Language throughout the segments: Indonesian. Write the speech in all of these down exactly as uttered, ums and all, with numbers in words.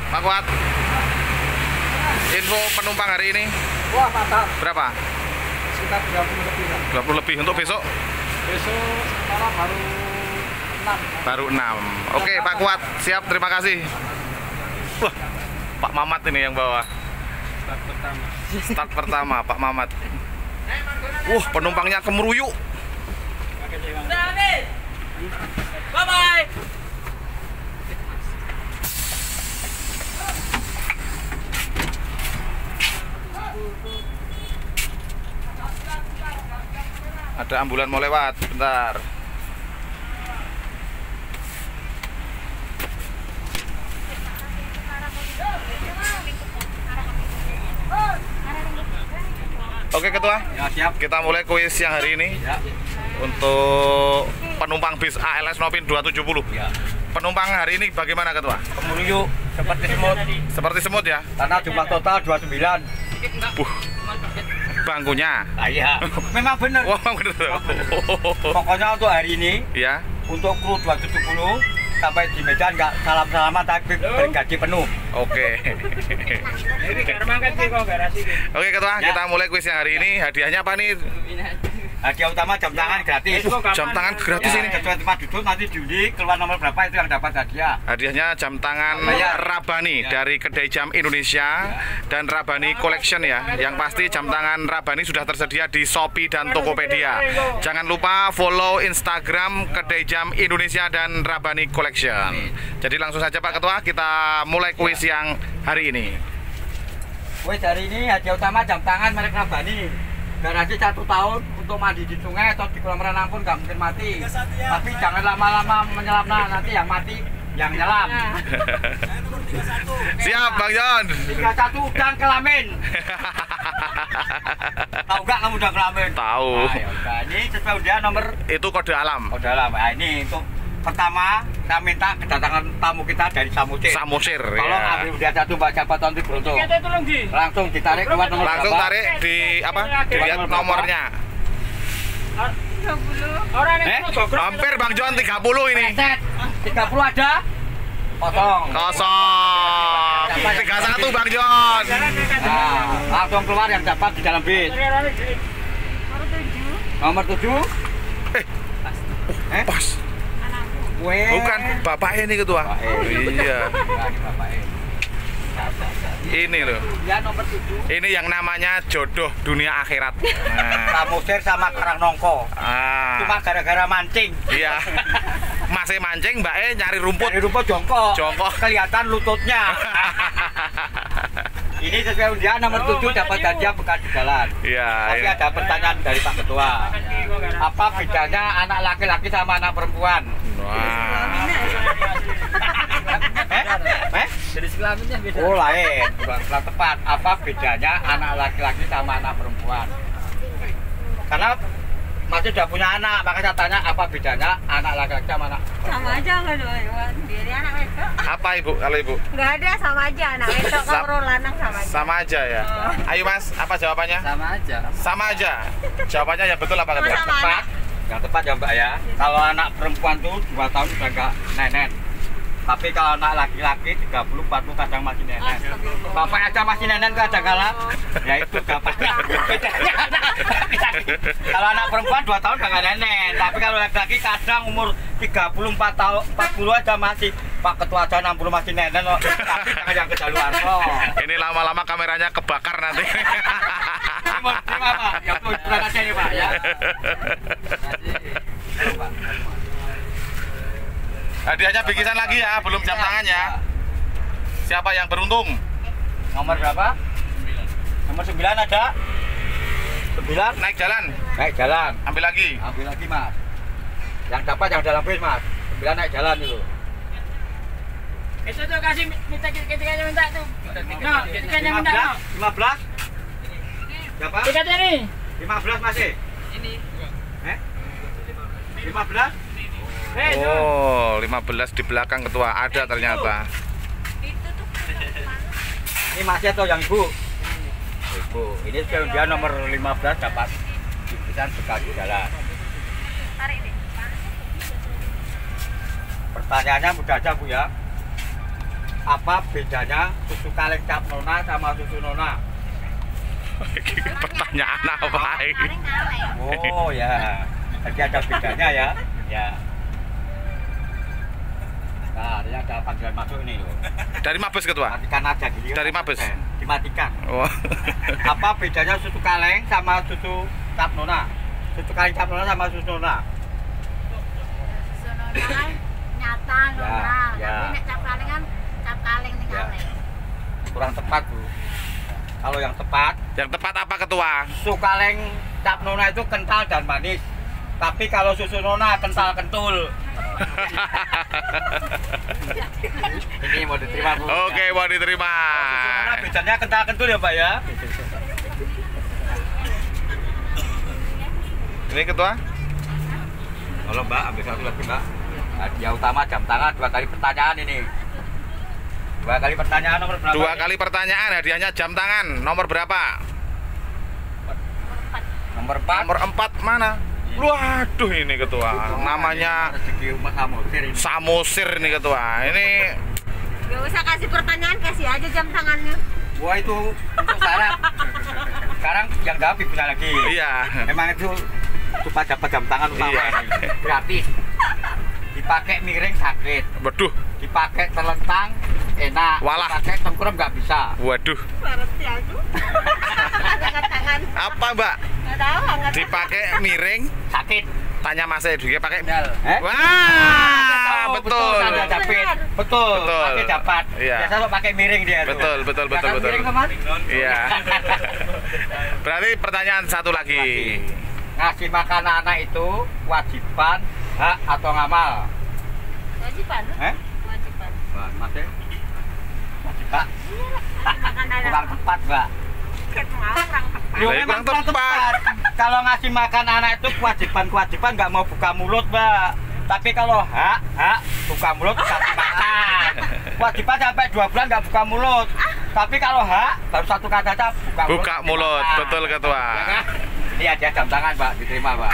Pak Kuat. Info penumpang hari ini. Wah, mantap. Berapa? Sekitar dua puluh lebih. Ya. dua puluh lebih untuk besok? Besok sekarang baru enam. Baru enam. Oke, Pak Kuat, siap, terima kasih. Wah, Pak Mamat ini yang bawa. Start pertama. Start pertama, Pak Mamat. Wah, penumpangnya kemeruyuk. Bye bye. Ada ambulan mau lewat, bentar. Oke Ketua, Ya, siap. kita mulai kuis yang hari ini. Ya. Untuk penumpang bis A L S Nopin dua tujuh nol. Ya. Penumpang hari ini bagaimana Ketua? Kemeruyuk seperti semut. Seperti semut ya? Karena jumlah total dua puluh sembilan. Buh, bangkunya. Ah, iya. Memang benar. Wah, bener. Pokoknya untuk hari ini, Ya. untuk kru dua tujuh nol sampai di Medan nggak salam-salaman tapi bergaji penuh. Oke. Oke Ketua, Ya. kita mulai kuis yang hari ini. Hadiahnya apa nih? Hadiah utama jam tangan gratis. Jam tangan gratis Ya, ini. sesuai tempat duduk nanti diundi keluar nomor berapa itu yang dapat hadiah. Hadiahnya jam tangan Ya. Rabani Ya. dari Kedai Jam Indonesia dan Rabani Collection ya. Yang pasti jam tangan Rabani sudah tersedia di Shopee dan Tokopedia. Jangan lupa follow Instagram Kedai Jam Indonesia dan Rabani Collection. Jadi langsung saja Pak Ketua, kita mulai kuis yang hari ini. Wes hari ini hadiah utama jam tangan merek Rabani. Garansi satu tahun untuk mandi di sungai atau di kolam renang pun nggak mungkin mati. Tapi jangan lama-lama menyelam, nah nanti yang mati yang nyelam. Siap Bang John. tiga satu udang kelamin. Tahu nggak kamu udang kelamin? Tahu. Nah, ya udah. Ini sesuai undian nomor. Itu kode alam. Oh dalam. Nah, ini untuk pertama saya minta kedatangan tamu kita dari Samosir. Samosir Tolong ya. ambil undian satu Mbak siapa nanti beruntung. Langsung ditarik keluar nomor Langsung berapa? tarik di apa? Dilihat nomornya. Eh? Hampir Bang John tiga puluh ini. Set. tiga puluh ada? Kosong. Kosong. tiga satu Bang John. Nah, langsung keluar yang dapat di dalam bis. Nomor tujuh. Eh, pas. Weh. Bukan bapaknya ini Ketua. Bapak E. Oh, iya. Bukan, Bapak E. Ini loh. Ya nomor tujuh. Ini yang namanya jodoh dunia akhirat. Nah. Samosir sama Karangnongko. Ah. Cuma gara-gara mancing. Iya. Masih mancing Mbak E nyari rumput. Dari rumput jongkok. Jongkok. Kelihatan lututnya. Ini sesuai undian nomor tujuh dapat hadiah bekas di jalan. Iya. Tapi Ini. ada pertanyaan dari Pak Ketua. Apa bedanya anak laki-laki sama anak perempuan? Wah. Eh? Eh? Jadi kelaminnya beda. Oh lain, bukan kurang tepat. Apa bedanya anak laki-laki sama anak perempuan? Karena masih udah punya anak, maka saya tanya apa bedanya anak laki-laki sama anak perempuan? Sama aja nggak dua sendiri anak wedok. Apa Ibu kalau Ibu? Nggak ada sama aja anak wedok Sam- kalau lanang sama aja. Sama aja ya. Ayo Mas, apa jawabannya? Sama aja. Sama aja. Jawabannya yang betul apa Ketua? Sama Tepat, anak. yang tepat ya Mbak ya. Kalau anak perempuan tuh dua tahun sudah nggak nenek. Tapi kalau anak laki-laki tiga puluh empat puluh kadang masih nenek. Bapak aja masih nenek kadang kala. Ya itu bapaknya. Bedanya anak laki-laki. Kalau anak perempuan dua tahun udah nggak nenek. Tapi kalau laki-laki kadang umur tiga puluh empat tahun, empat puluh aja masih. Pak Ketua aja enam puluh masih nenek loh. Tapi jangan yang kedaluan loh. Ini lama-lama kameranya kebakar nanti. Terima terima Pak. Ya terima kasih nih Pak ya. Hadiahnya bingkisan lagi ya, belum jam tangan ya. Siapa yang beruntung? Nomor berapa? Nomor sembilan ada. Sembilan. Naik jalan, Naik jalan. ambil lagi. Ambil lagi Mas. Yang dapat yang dalam bis Mas. Sembilan naik jalan itu. Itu tuh kasih minta ketikanya minta tuh. No, ketikanya minta. No. lima belas. Berapa? Tiketnya nih. lima belas masih. Ini. Eh? lima belas? Eh, tuh. Oh, lima belas di belakang Ketua ada ternyata. Itu tuh Ini masih atau yang Ibu? Ibu. Ini dia nomor lima belas dapat bingkisan bekas di jalan. tarik deh. Pertanyaannya mudah aja Bu ya. apa bedanya susu kaleng cap nona sama susu nona? Pertanyaan apa ini? Oh ya, jadi ada bedanya ya. Ya. Nah, ini ada panggilan masuk ini loh. Dari Mabes ketua. Matikan aja gini. Dari Mabes. Dimatikan. Oh. Apa bedanya susu kaleng sama susu cap nona? Susu kaleng cap nona sama susu nona? Susu nona kan nyata nona. Ya, ya. Tapi nek cap kaleng kan cap kaleng ning Ya. kaleng. Kurang tepat Bu. Kalau yang tepat, Yang tepat apa ketua? susu kaleng cap nona itu kental dan manis. Tapi kalau susu nona kental kentul. Ini mau diterima Bu. Oke, mau diterima. Susu nona bedanya kental kentul ya Pak ya. Ini ketua? Halo Mbak, ambil satu lagi Mbak. Hadiah utama jam tangan dua kali pertanyaan ini. Dua kali pertanyaan nomor berapa? Dua ini? kali pertanyaan, hadiahnya jam tangan. Nomor berapa? Nomor empat. Nomor empat mana? Waduh ini ketua. Namanya rezeki umat Samosir ini. Samosir ini ketua. Ini Gak usah kasih pertanyaan, kasih aja jam tangannya. Wah itu untuk syarat. Sekarang yang jawab ibunya lagi. iya. Memang itu supaya dapat jam tangan utama Iya. ini. Gratis. Dipakai miring sakit. Waduh, Dipakai telentang enak. Walah. Dipakai tengkurap nggak bisa. waduh. Berarti aku. Angkat tangan. Apa Mbak? Gak tahu angkat. Dipakai miring? Sakit. Tanya Mas Edu, pakai. Eh? Wah, Oh, betul. Betul, Dapat. Betul. Betul. Pakai dapat. Iya. Biasa lo pakai miring dia. tuh. Betul, betul, Ya betul, kan, betul. miring, teman? Iya. Berarti pertanyaan satu lagi. Ngasih makan anak itu kewajiban, hak atau ngamal? Wajiban. Eh? Wajiban. Wah, masih? Wajib, Makan kurang anak. tepat, Mbak. Kurang tepat. Yo, Lah, memang kurang kurang tepat. Kalau ngasih makan anak itu kewajiban-kewajiban nggak mau buka mulut, Mbak. Tapi kalau hak, hak buka mulut kasih makan. Kewajiban sampai dua bulan nggak buka mulut. Tapi kalau hak baru satu kata aja buka mulut. Buka kasih mulut, makan. betul ketua. Ya kan? Ini ada jam tangan, Mbak, diterima, Mbak.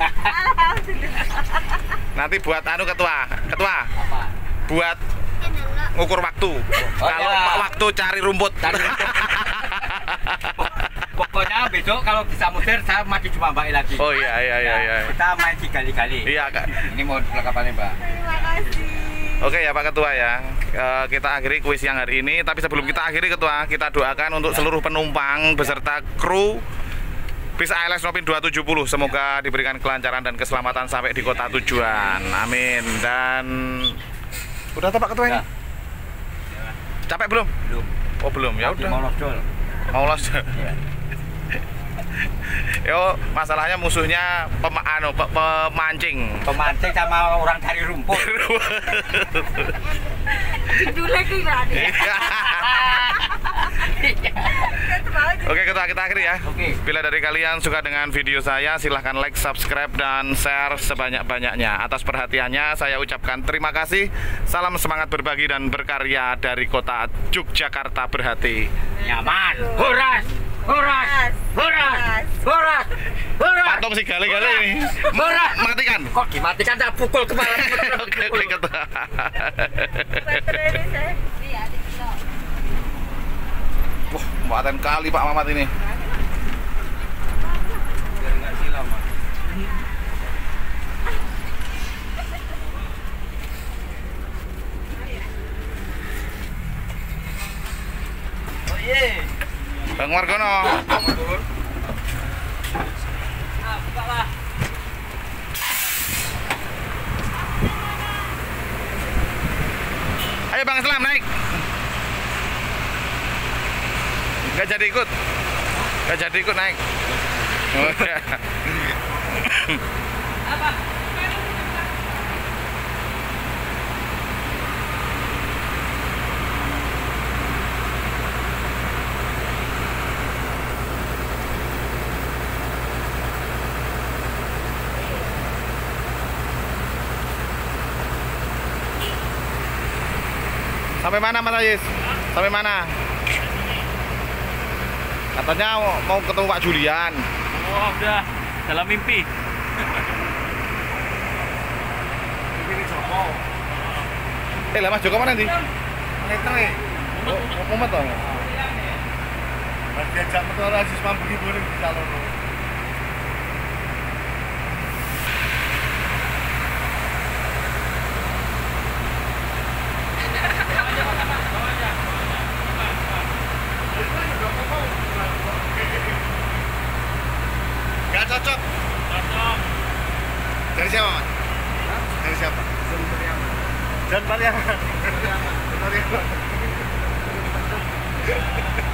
Nanti buat anu ketua, ketua Apa? buat ngukur waktu. Kalau iya. Pak waktu cari rumput. Cari rumput. Pokoknya besok kalau bisa musir saya maju cuma Mbak lagi. Oh iya iya iya iya. Kita main tiga-kali. Iya Kak. Ini mau perlengkapannya, Mbak. Terima kasih. Oke ya Pak Ketua ya. Eh, kita akhiri kuis yang hari ini. Tapi sebelum kita akhiri Ketua, kita doakan untuk seluruh penumpang beserta kru bis A L S Nopin dua tujuh nol. Semoga diberikan kelancaran dan keselamatan sampai di kota tujuan. Amin. Dan udah toh Pak Ketua ini? Ya. Capek belum? Belum. Oh belum. Ya Masih udah. mau losdol. Mau los. Iya. Yo, masalahnya musuhnya pema anu, pe- pemancing. Pemancing sama orang cari rumput. Judulnya itu berarti. Oke, kita kita akhiri ya. Oke. Bila dari kalian suka dengan video saya, silahkan like, subscribe, dan share sebanyak-banyaknya. Atas perhatiannya, saya ucapkan terima kasih. Salam semangat berbagi dan berkarya dari kota Yogyakarta berhati. Nyaman. Horas. Horas. Horas. Horas. Horas. Patung si gale-gale ini. Horas. Matikan. Kok dimatikan saya pukul kepala. Oke, oke, ketua. Baterai saya. Iya, di kilo. Wah, muatan kali Pak Mamat ini. Biar nggak silam, Mas. Oh iya. Bang Margono. Turun. Ah, buka lah. Ayo Bang Islam naik. Gak jadi ikut. Gak jadi ikut naik. Sampai mana Mas Ayis? Sampai mana? Katanya mau- mau ketemu Pak Julian. Oh, udah dalam mimpi. Eh lah Mas Joko mana nanti? netre. Oh, mumet dong. Mas diajak metu ora sis mampu hiburan di salono. Gak cocok. Cocok. Dari siapa, Mas? Dari siapa? Dan Pariaman. Dan Pariaman.